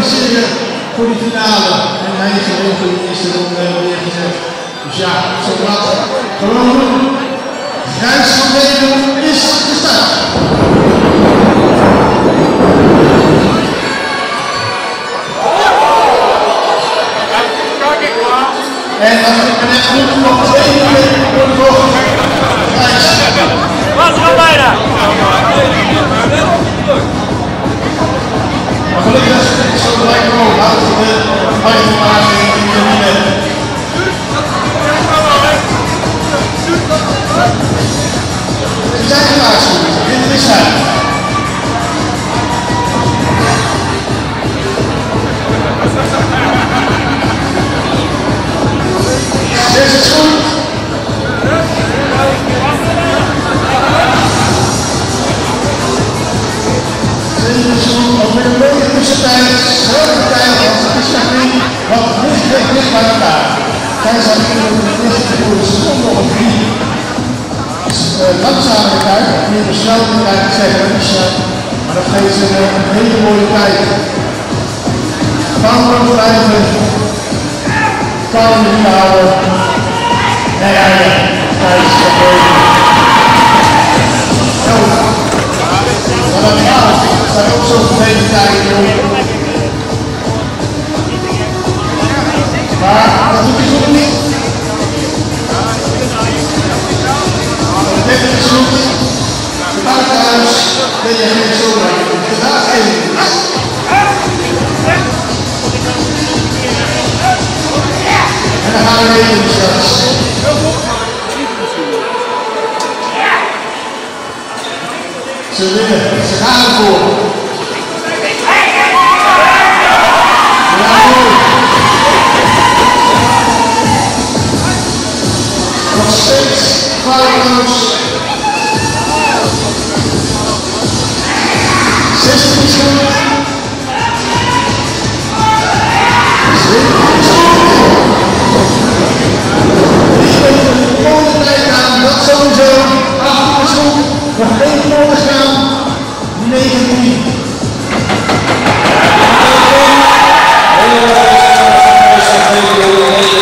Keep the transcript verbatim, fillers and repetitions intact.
kwalificeren voor die finale. En hij is alleen voor de eerste ronde neergezet. Dus ja, zo wat. Gewoon doen. Gijs van Delen is gestart. En als ik me net goed nog twee minuten voor de volgende. Gijs. Wat gaan bijna? Maar gelukkig is het gelijk omhoog. Houdt de hartverlaging in de midden. We zijn gewaarschuwd. Dit is hij. Dit is goed. Dit is goed. Ook met een mooie tussentijd. Grote tijd. Want het is nog niet wat dicht, dicht, dicht bij elkaar. Kijk eens aan de eerste voor de seconde of drie. Langzame tijd, meer besloten tijd te zeggen, dus, uh, maar dat geeft een, een hele mooie tijd. Paul blijven, Paul niet houden. Nee, ja, ja, tijd is nog boven. Zo, maar dat Paul staat ook zo'n vervelende tijd in. Maar dat doet hij goed niet. Dit is goed. De buitenhuis ben je geen zo lang. De daad één. En dan gaan we weer in de straks. Ze winnen. Ze gaan ervoor. Ja, goed. Nog steeds foutloos. zestien seconden. Die heeft een mooie tijd aan, dat sowieso. achttien is goed. Nog één nodig gaan. negen